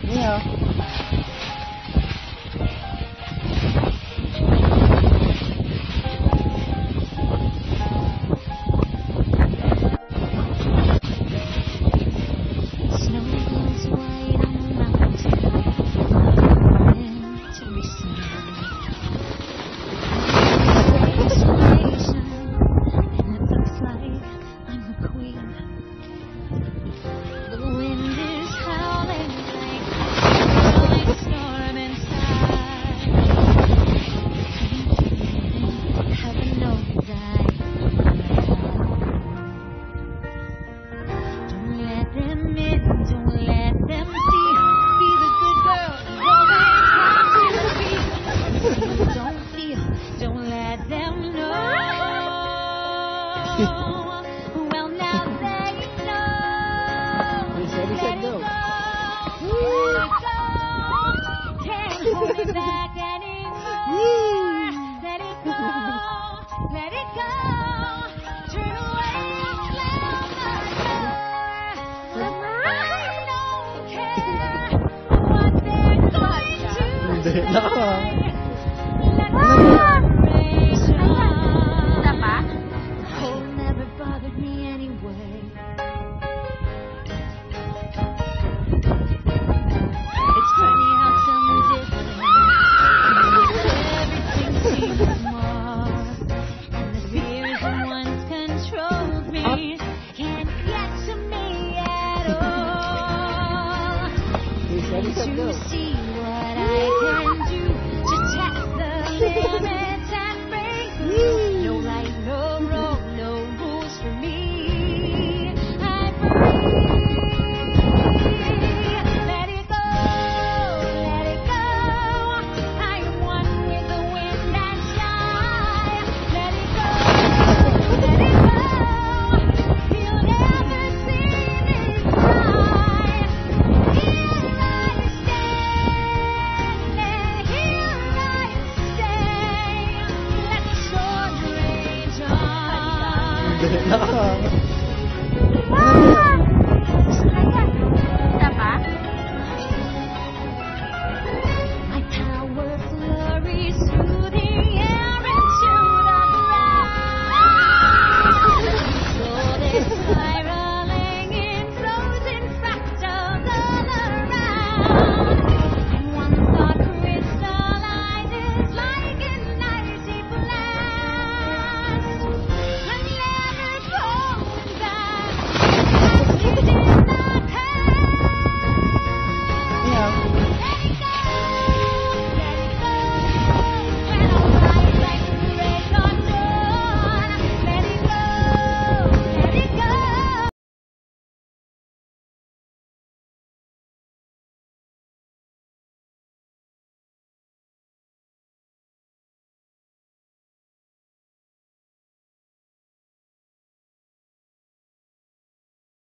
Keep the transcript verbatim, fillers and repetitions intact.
Yeah. Well, now they know. He said he said no. Let it go. Can't hold it back anymore. Let it go. Let it go. Turn away and slam the door. I don't care what they're going to Hindi say. na. Let Ano it ba? never bothered me anyway. It's funny how some different everything seems more, and the fears that once controlled me can't get to me at all. He said he said To no. see